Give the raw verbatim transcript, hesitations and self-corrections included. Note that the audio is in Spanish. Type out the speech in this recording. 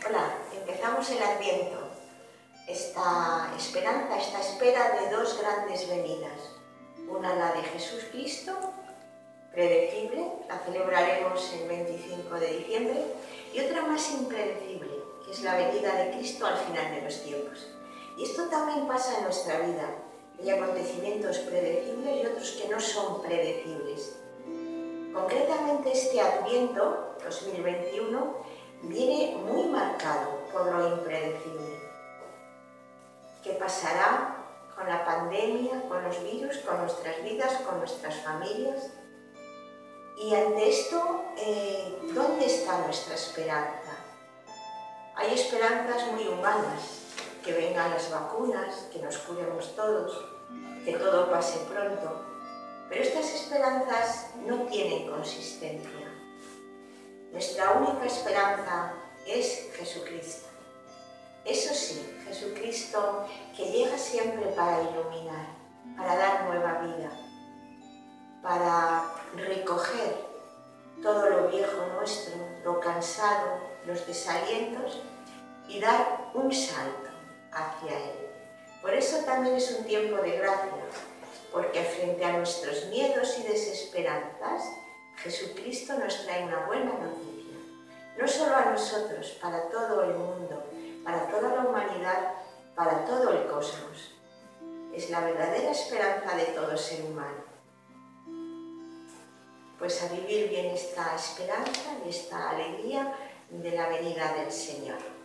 Hola, empezamos el Adviento, esta esperanza, esta espera de dos grandes venidas. Una la de Jesús Cristo, predecible, la celebraremos el veinticinco de diciembre, y otra más impredecible, que es la venida de Cristo al final de los tiempos. Y esto también pasa en nuestra vida. Hay acontecimientos predecibles y otros que no son predecibles. Concretamente este Adviento dos mil veintiuno viene muy marcado por lo impredecible. ¿Qué pasará con la pandemia, con los virus, con nuestras vidas, con nuestras familias? Y ante esto, eh, ¿dónde está nuestra esperanza? Hay esperanzas muy humanas, que vengan las vacunas, que nos curemos todos, que todo pase pronto. Pero estas esperanzas no tienen consistencia. Nuestra única esperanza es Jesucristo. Eso sí, Jesucristo que llega siempre para iluminar, para dar nueva vida, para recoger todo lo viejo nuestro, lo cansado, los desalientos y dar un salto hacia Él. Por eso también es un tiempo de gracia, porque frente a nuestros miedos y desesperanzas, Jesucristo nos trae una buena noticia, no solo a nosotros, para todo el mundo, para toda la humanidad, para todo el cosmos. Es la verdadera esperanza de todo ser humano. Pues a vivir bien esta esperanza y esta alegría de la venida del Señor.